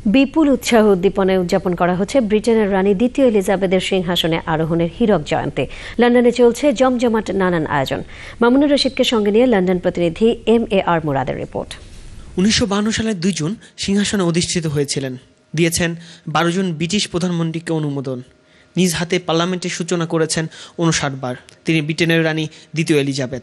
বিপুল উৎসাহ উদ্দীপনায় উদযাপন করা হচ্ছে ব্রিটেনের রানী দ্বিতীয় এলিজাবেথের সিংহাসনে আরোহণের হীরক জয়ন্তী। লন্ডনে চলছে জমজমাট নানান আয়োজন। মামুনুর রশিদকে সঙ্গে নিয়ে লন্ডন প্রতিনিধি MAR মুরাদের রিপোর্ট। 1952 সালের 2 জুন সিংহাসনে অধিষ্ঠিত হয়েছিলেন। দিয়েছেন 12 জন ব্রিটিশ প্রধানমন্ত্রীকে অনুমোদন। নিজ হাতে পার্লামেন্টের সূচনা করেছেন 59 বার। তিনি ব্রিটেনের রানী দ্বিতীয় এলিজাবেথ।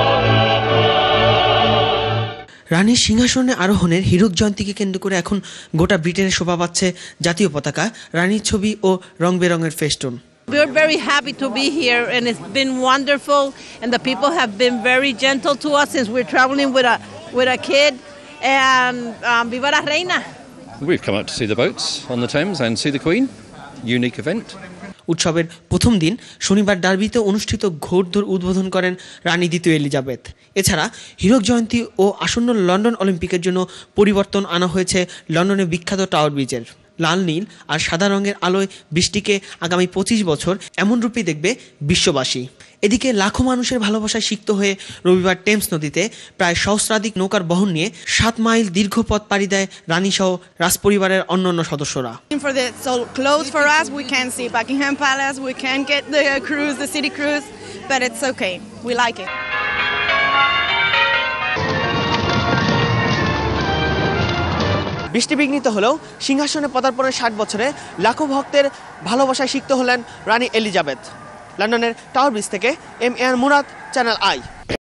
রানীর সিংহাসনে আরোহণের হীরক জয়ন্তীকে কেন্দ্র করে এখন গোটা ব্রিটেনে শোভা পাচ্ছে জাতীয় পতাকা, রানীর ছবি ও রং বেরঙের festoon. We're very happy to be here, and it's been wonderful, and the people have been very gentle to us since we're traveling with a kid. And viva la reina! We've come out to see the boats on the Thames and see the Queen. Unique event. উৎসবের প্রথম দিন শনিবার ডার্বিতে অনুষ্ঠিত ঘোড়দৌড় উদ্বোধন করেন রানী দ্বিতীয় Elizabeth. এছাড়া হীরক জয়ন্তী ও আসন্ন লন্ডন অলিম্পিকের জন্য পরিবর্তন আনা হয়েছে লন্ডনের বিখ্যাত টাওয়ার ব্রিজের। লাল, নীল আর সাদা রঙের আলোয় বৃষ্টিকে আগামী 25 বছর এমন রূপেই দেখবে বিশ্ববাসী। এদিকে লাখো মানুষের ভালোবাসায় সিক্ত হয়ে রবিবার টেমস নদীতে প্রায় সহস্রাধিক নৌকার বহর নিয়ে 7 মাইল দীর্ঘ পথ পাড়ি দেয় রানীসহ রাজপরিবারের অন্যান্য সদস্যরা। So close for us, we can see Buckingham Palace, we can get the cruise, the city cruise, but it's okay. We like it. বৃষ্টি বিঘ্নিত হলেও সিংহাসনে পদার্পণের 60 বছরে লাখো ভক্তের ভালোবাসায় সিক্ত হলেন রানী এলিজাবেথ। লন্ডনের টাওয়ার ব্রিজ থেকে MAR মুরাদ, চ্যানেল I।